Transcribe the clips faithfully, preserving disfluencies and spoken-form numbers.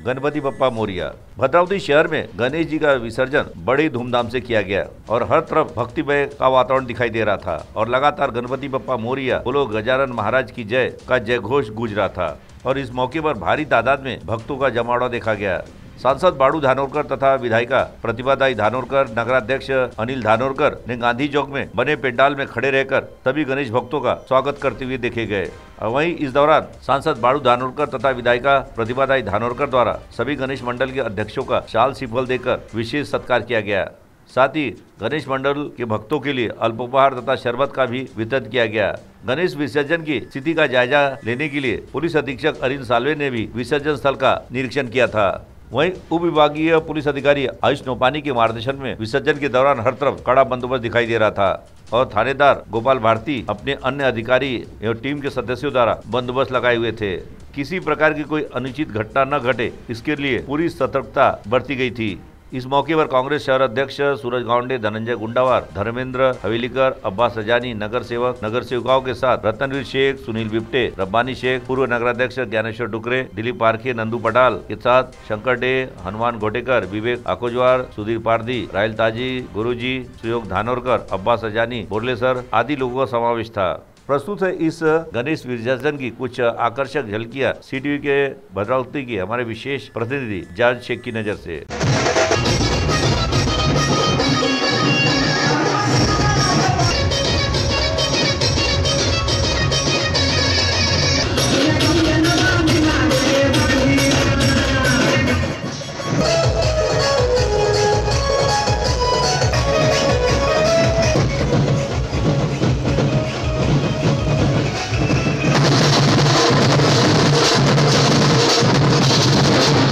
गणपति बप्पा मोरिया। भद्रावती शहर में गणेश जी का विसर्जन बड़ी धूमधाम से किया गया और हर तरफ भक्तिमय का वातावरण दिखाई दे रहा था और लगातार गणपति बप्पा मोरिया बोलो गजानन महाराज की जय का जय घोष गूंज रहा था और इस मौके पर भारी तादाद में भक्तों का जमावड़ा देखा गया। सांसद बाड़ू धानोरकर तथा विधायिका प्रतिभादाई धानोरकर, नगराध्यक्ष अनिल धानोरकर ने गांधी चौक में बने पंडाल में खड़े रहकर सभी गणेश भक्तों का स्वागत करते हुए देखे गए। वहीं इस दौरान सांसद बाड़ू धानोरकर तथा विधायिका प्रतिभादाई धानोरकर द्वारा सभी गणेश मंडल के अध्यक्षों का शाल श्रीफल देकर विशेष सत्कार किया गया। साथ ही गणेश मंडल के भक्तों के लिए अल्पोपहार तथा शरबत का भी वितरण किया गया। गणेश विसर्जन की स्थिति का जायजा लेने के लिए पुलिस अधीक्षक अरिंद साल्वे ने भी विसर्जन स्थल का निरीक्षण किया था। वहीं उप विभागीय पुलिस अधिकारी आयुष नोपानी के मार्गदर्शन में विसर्जन के दौरान हर तरफ कड़ा बंदोबस्त दिखाई दे रहा था और थानेदार गोपाल भारती अपने अन्य अधिकारी एवं टीम के सदस्यों द्वारा बंदोबस्त लगाए हुए थे। किसी प्रकार की कोई अनुचित घटना न घटे इसके लिए पूरी सतर्कता बरती गई थी। इस मौके पर कांग्रेस शहर अध्यक्ष सूरज गावंडे, धनंजय गुंडावार, धर्मेंद्र हवेलीकर, अब्बास सजानी, नगर सेवक नगर सेवकाओं के साथ रतनवीर शेख, सुनील बिप्टे, रब्बानी शेख, पूर्व नगराध्यक्ष ज्ञानेश्वर डुकरे, दिलीप पारखे, नंदू पटाल के साथ शंकर डे, हनुमान घोटेकर, विवेक आकोजवार, सुधीर पारदी, राहिल ताजी, गुरुजी, सुयोग धानोरकर, अब्बास सजानी, बोरलेसर आदि लोगों का समावेश था। प्रस्तुत है इस गणेश विसर्जन की कुछ आकर्षक झलकियां सीटीवी के भद्रावती की हमारे विशेष प्रतिनिधि जावेद शेख की नजर से।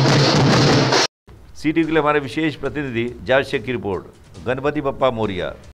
सीटीवी के लिए हमारे विशेष प्रतिनिधि जावेद शेख की रिपोर्ट। गणपति बप्पा मोरिया।